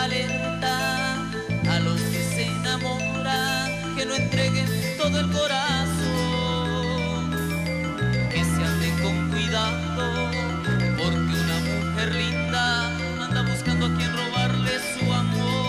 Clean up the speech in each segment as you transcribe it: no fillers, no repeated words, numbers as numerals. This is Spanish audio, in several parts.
alerta a los que se enamoran, que no entreguen todo el corazón, que se anden con cuidado, porque una mujer linda anda buscando a quien robarle su amor.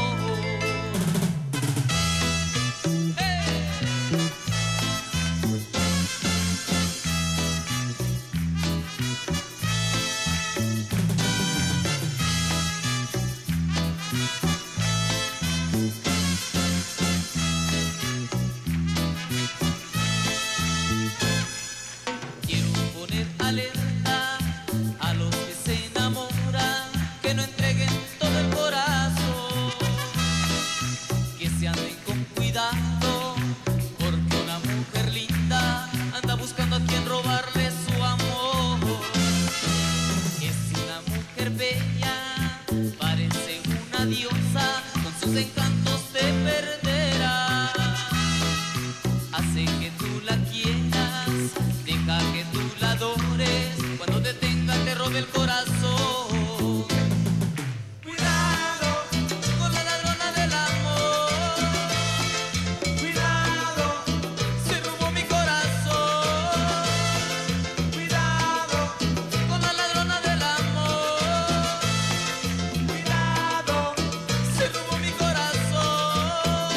Alerta a los que se enamoran, que no entreguen todo el corazón, que se anden con cuidado, porque una mujer linda anda buscando a quien robarle su amor. Es una mujer bella, parece una diosa, con sus encantos te perderá. Hace que tú la quieras, deja que tú la adores, cuando te tenga te robe el corazón. Cuidado con la ladrona del amor, cuidado, se robó mi corazón. Cuidado con la ladrona del amor, cuidado, se robó mi corazón.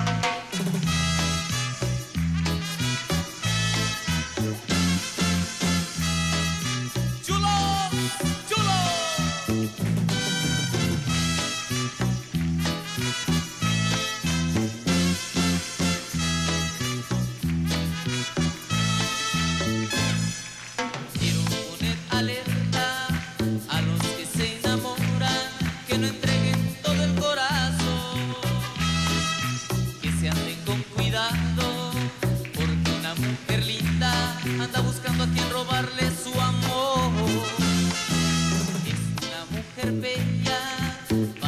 Quiero poner alerta a los que se enamoran, que no entreguen todo el corazón, que se anden con cuidado, porque una mujer linda anda buscando a quien robarle su amor. Es una mujer bella,